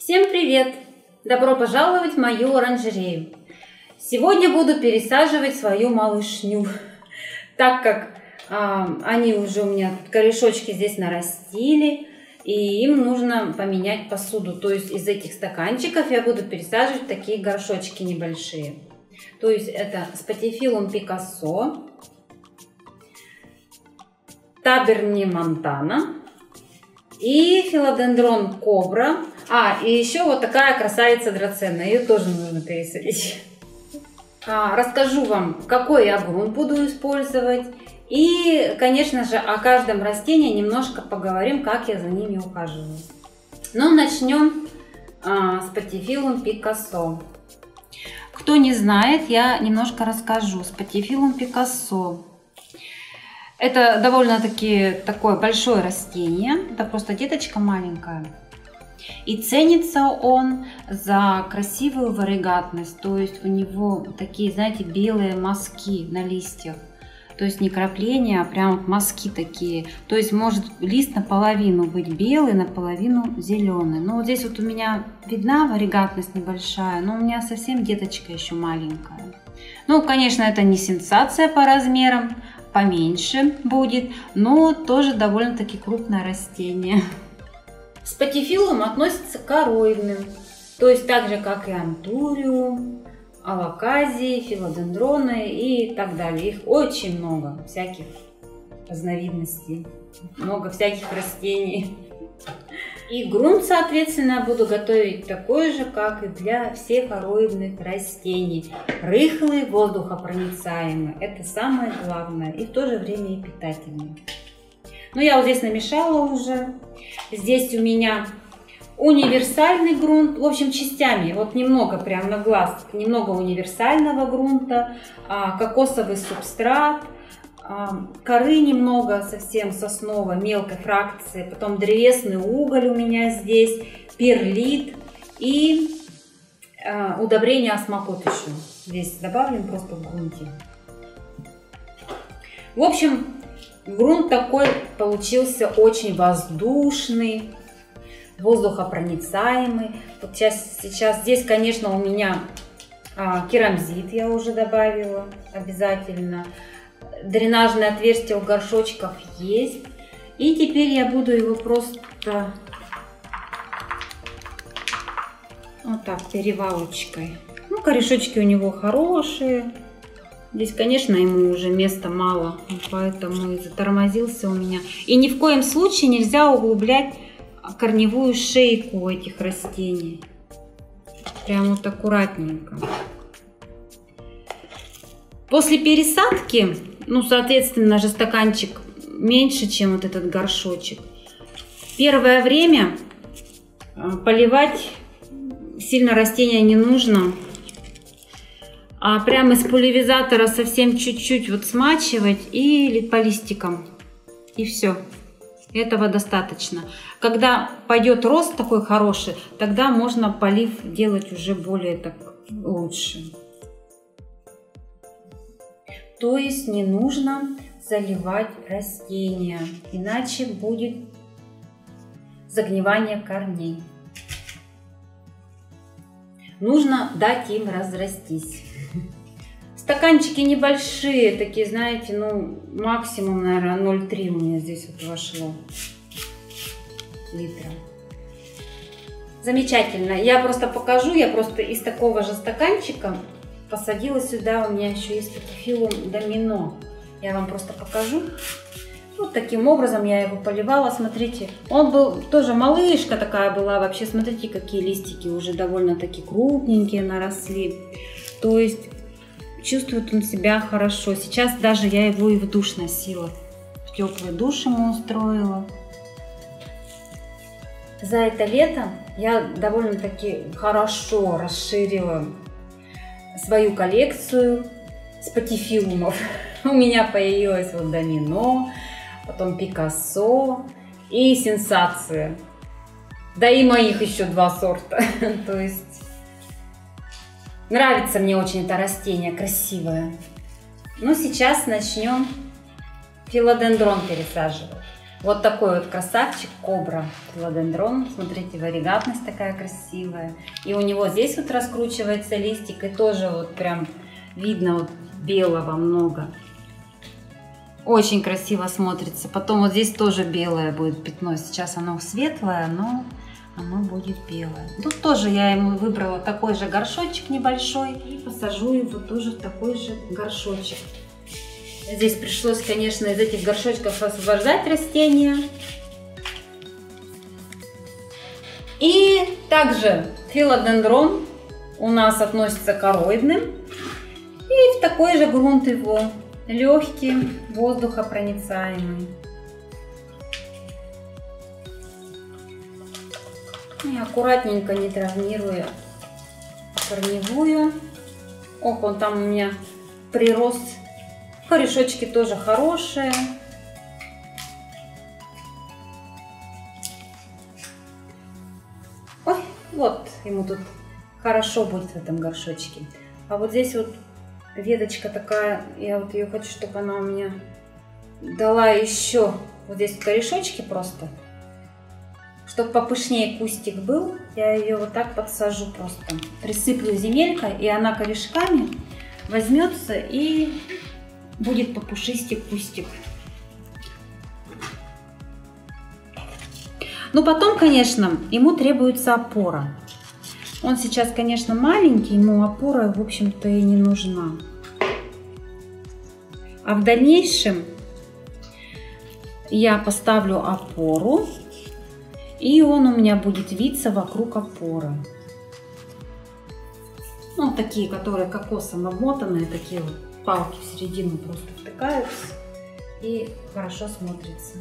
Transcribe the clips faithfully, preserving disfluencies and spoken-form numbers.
Всем привет! Добро пожаловать в мою оранжерею. Сегодня буду пересаживать свою малышню, так как а, они уже у меня корешочки здесь нарастили, и им нужно поменять посуду. То есть из этих стаканчиков я буду пересаживать такие горшочки небольшие. То есть это Спатифилум Пикассо, Таберни Монтана и Филодендрон Кобра. А, и еще вот такая красавица драцена, ее тоже нужно пересадить. А, расскажу вам, какой я грунт буду использовать. И, конечно же, о каждом растении немножко поговорим, как я за ними ухаживаю. Ну, начнем а, с Спатифилум Пикассо. Кто не знает, я немножко расскажу. Спатифилум Пикассо. Это довольно-таки такое большое растение. Это просто деточка маленькая. И ценится он за красивую варигатность, то есть у него такие, знаете, белые мазки на листьях. То есть не крапления, а прям вот мазки такие. То есть может лист наполовину быть белый, наполовину зеленый. Но вот здесь вот у меня видна варигатность небольшая, но у меня совсем деточка еще маленькая. Ну, конечно, это не сенсация по размерам, поменьше будет, но тоже довольно-таки крупное растение. Спатифилум относится к короидным, то есть так же, как и антуриум, алоказии, филодендроны и так далее. Их очень много, всяких разновидностей, много всяких растений. И грунт, соответственно, буду готовить такой же, как и для всех короидных растений. Рыхлый, воздухопроницаемый. Это самое главное и в то же время и питательный. Ну, я вот здесь намешала уже. Здесь у меня универсальный грунт, в общем, частями. Вот немного прям на глаз, немного универсального грунта, кокосовый субстрат, коры немного, совсем сосновой, мелкой фракции, потом древесный уголь у меня здесь, перлит и удобрение осмокот еще. Здесь добавлен просто в грунте. В общем, грунт такой получился очень воздушный, воздухопроницаемый. Вот сейчас, сейчас здесь, конечно, у меня а, керамзит я уже добавила обязательно. Дренажное отверстие у горшочков есть. И теперь я буду его просто вот так перевалочкой. Ну, корешочки у него хорошие. Здесь, конечно, ему уже места мало, поэтому и затормозился у меня. И ни в коем случае нельзя углублять корневую шейку у этих растений. Прям вот аккуратненько. После пересадки, ну, соответственно же, стаканчик меньше, чем вот этот горшочек. Первое время поливать сильно растения не нужно. А прямо из пульверизатора совсем чуть-чуть вот смачивать и по листикам. И все. Этого достаточно. Когда пойдет рост такой хороший, тогда можно полив делать уже более так лучше. То есть не нужно заливать растения, иначе будет загнивание корней. Нужно дать им разрастись. Стаканчики небольшие, такие, знаете, ну, максимум, наверное, ноль целых три у меня здесь вот вошло литра. Замечательно. Я просто покажу, я просто из такого же стаканчика посадила сюда, у меня еще есть Спатифилум Домино. Я вам просто покажу. Вот таким образом я его поливала, смотрите. Он был тоже малышка такая была вообще, смотрите, какие листики уже довольно-таки крупненькие наросли. То есть чувствует он себя хорошо. Сейчас даже я его и в душ носила. В теплый душ ему устроила. За это лето я довольно-таки хорошо расширила свою коллекцию спатифилумов. У меня появилось вот Домино, потом Пикассо и Сенсация. Да и моих еще два сорта. То есть нравится мне очень это растение, красивое. Ну, сейчас начнем филодендрон пересаживать. Вот такой вот красавчик кобра филодендрон. Смотрите, варигатность такая красивая. И у него здесь вот раскручивается листик, и тоже вот прям видно вот белого много. Очень красиво смотрится. Потом вот здесь тоже белое будет пятно. Сейчас оно светлое, но оно будет белое. Тут тоже я ему выбрала такой же горшочек небольшой и посажу его тоже в такой же горшочек. Здесь пришлось, конечно, из этих горшочков освобождать растения. И также филодендрон у нас относится к короидным. И в такой же грунт его, легкий, воздухопроницаемый. И аккуратненько, не травмируя корневую. Ох, он там у меня прирос. Корешочки тоже хорошие. Ой, вот ему тут хорошо будет в этом горшочке. А вот здесь вот веточка такая, я вот ее хочу, чтобы она у меня дала еще. Вот здесь корешочки просто. Чтобы попышнее кустик был, я ее вот так подсажу просто. Присыплю земелькой, и она корешками возьмется и будет попушистик кустик. Ну, потом, конечно, ему требуется опора. Он сейчас, конечно, маленький, ему опора, в общем-то, и не нужна. А в дальнейшем я поставлю опору, и он у меня будет виться вокруг опоры. Ну, такие, которые кокосом обмотанные, такие вот палки в середину просто втыкаются и хорошо смотрится.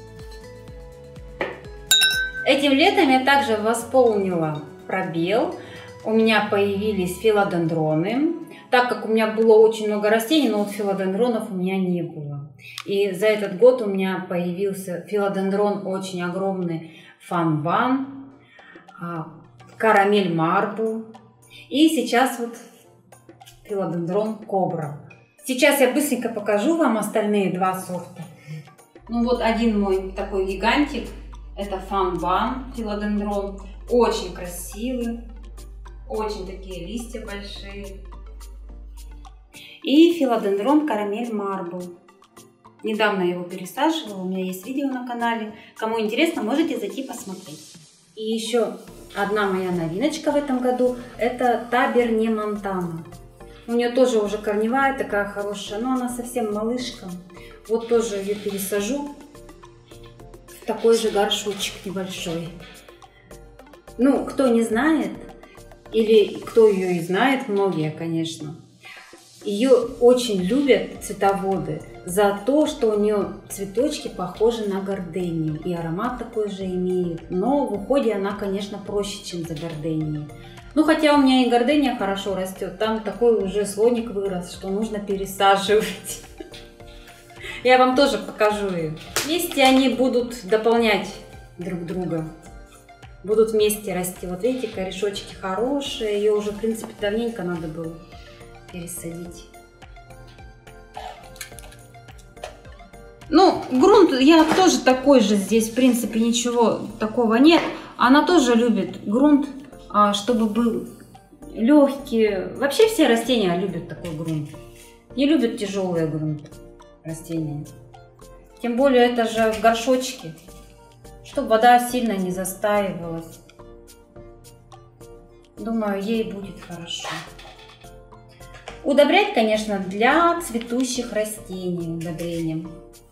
Этим летом я также восполнила пробел. У меня появились филодендроны. Так как у меня было очень много растений, но вот филодендронов у меня не было. И за этот год у меня появился филодендрон очень огромный фан-ван, карамель марбл. И сейчас вот филодендрон кобра. Сейчас я быстренько покажу вам остальные два сорта. Ну вот один мой такой гигантик. Это фан-ван филодендрон. Очень красивый. Очень такие листья большие. И филодендрон карамель марбл. Недавно я его пересаживала. У меня есть видео на канале. Кому интересно, можете зайти посмотреть. И еще одна моя новиночка в этом году. Это Таберне Монтана. У нее тоже уже корневая такая хорошая, но она совсем малышка. Вот тоже ее пересажу в такой же горшочек небольшой. Ну, кто не знает, или кто ее и знает, многие, конечно, ее очень любят цветоводы за то, что у нее цветочки похожи на гордению. И аромат такой же имеет. Но в уходе она, конечно, проще, чем за горденией. Ну, хотя у меня и гордения хорошо растет, там такой уже слоник вырос, что нужно пересаживать. Я вам тоже покажу ее. Вместе они будут дополнять друг друга, будут вместе расти. Вот видите, корешочки хорошие, ее уже, в принципе, давненько надо было пересадить. Ну, грунт я тоже такой же, здесь, в принципе, ничего такого нет. Она тоже любит грунт, чтобы был легкий. Вообще все растения любят такой грунт. Не любят тяжелый грунт растения. Тем более это же в горшочке, чтобы вода сильно не застаивалась. Думаю, ей будет хорошо. Удобрять, конечно, для цветущих растений удобрением.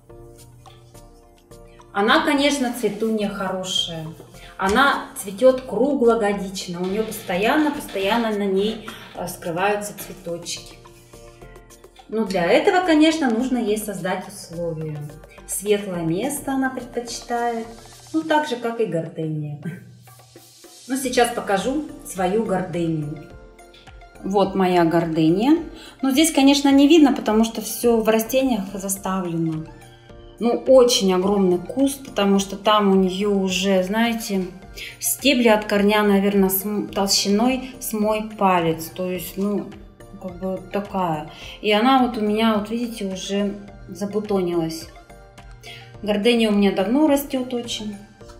Она, конечно, цветунья хорошая. Она цветет круглогодично. У нее постоянно-постоянно на ней скрываются цветочки. Но для этого, конечно, нужно ей создать условия. Светлое место она предпочитает. Ну, так же, как и гордения. Ну, сейчас покажу свою гордению. Вот моя гордения. Но здесь, конечно, не видно, потому что все в растениях заставлено. Ну, очень огромный куст, потому что там у нее уже, знаете, стебли от корня, наверное, с толщиной с мой палец. То есть, ну, как бы такая. И она вот у меня, вот видите, уже забутонилась. Гордения у меня давно растет очень.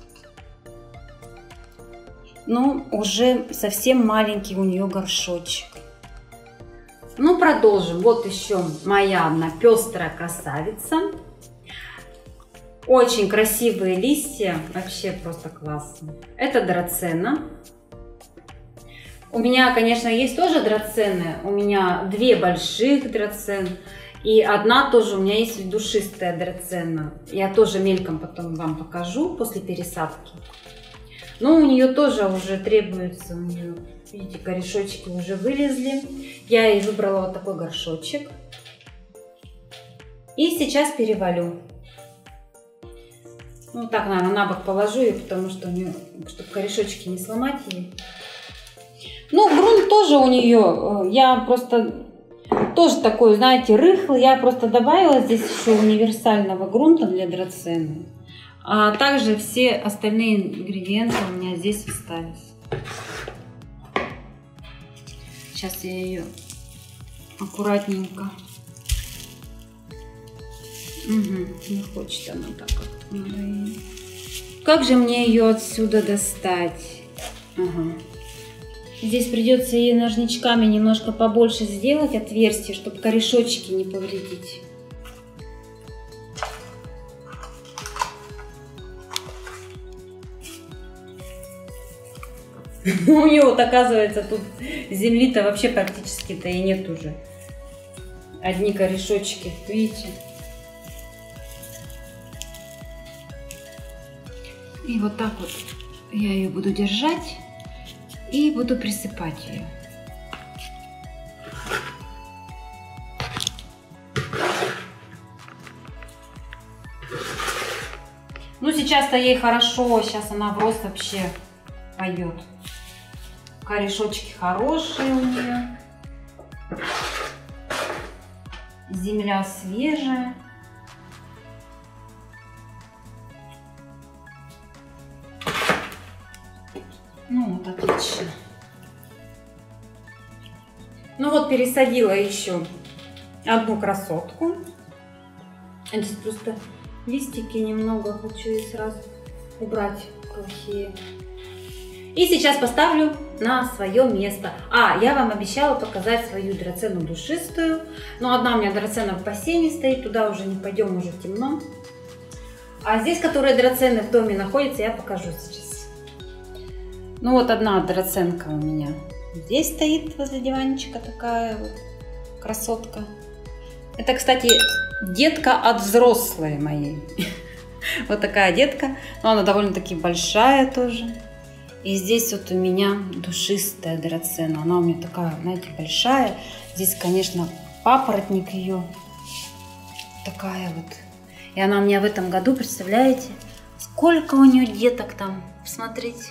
Но уже совсем маленький у нее горшочек. Ну, продолжим. Вот еще моя одна пестрая красавица. Очень красивые листья. Вообще просто классно. Это драцена. У меня, конечно, есть тоже драцены. У меня две больших драцен. И одна тоже у меня есть душистая драцена. Я тоже мельком потом вам покажу после пересадки. Но у нее тоже уже требуется, у нее, видите, корешочки уже вылезли. Я ей выбрала вот такой горшочек. И сейчас перевалю. Ну так, наверное, на бок положу ее, потому что у нее, чтобы корешочки не сломать ей. Ну, грунт тоже у нее, я просто тоже такой, знаете, рыхлый. Я просто добавила здесь еще универсального грунта для драцены. А также все остальные ингредиенты у меня здесь остались. Сейчас я ее аккуратненько. Угу, не хочет она так как. Как же мне ее отсюда достать? Ага. Здесь придется ей ножничками немножко побольше сделать отверстие, чтобы корешочки не повредить. У нее вот оказывается тут земли-то вообще практически-то и нет уже. Одни корешочки, видите? И вот так вот я ее буду держать и буду присыпать ее. Ну сейчас-то ей хорошо, сейчас она в рост вообще пойдет. Корешочки хорошие у нее. Земля свежая. Ну вот, отлично. Ну вот, пересадила еще одну красотку. Здесь просто листики немного хочу и сразу убрать плохие. И сейчас поставлю на свое место. А, я вам обещала показать свою драцену душистую. Но одна у меня драцена в бассейне стоит, туда уже не пойдем, уже темно. А здесь, которые драцены в доме находятся, я покажу сейчас. Ну вот одна драценка у меня здесь стоит возле диванчика, такая вот красотка. Это, кстати, детка от взрослой моей. Вот такая детка, но она довольно-таки большая тоже. И здесь вот у меня душистая драцена. Она у меня такая, знаете, большая. Здесь, конечно, папоротник ее. Такая вот. И она у меня в этом году, представляете, сколько у нее деток там. Посмотрите.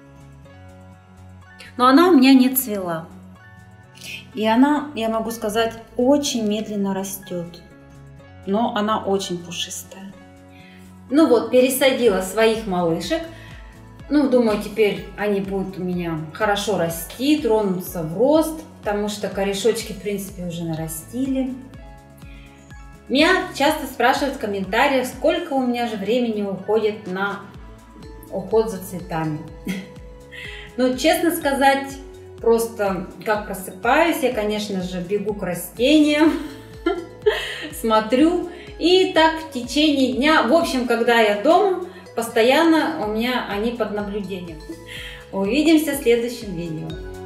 Но она у меня не цвела. И она, я могу сказать, очень медленно растет. Но она очень пушистая. Ну вот, пересадила своих малышек. Ну, думаю, теперь они будут у меня хорошо расти, тронуться в рост, потому что корешочки, в принципе, уже нарастили. Меня часто спрашивают в комментариях, сколько у меня же времени уходит на уход за цветами. Ну, честно сказать, просто как просыпаюсь, я, конечно же, бегу к растениям, смотрю, и так в течение дня, в общем, когда я дома, постоянно у меня они под наблюдением. Увидимся в следующем видео.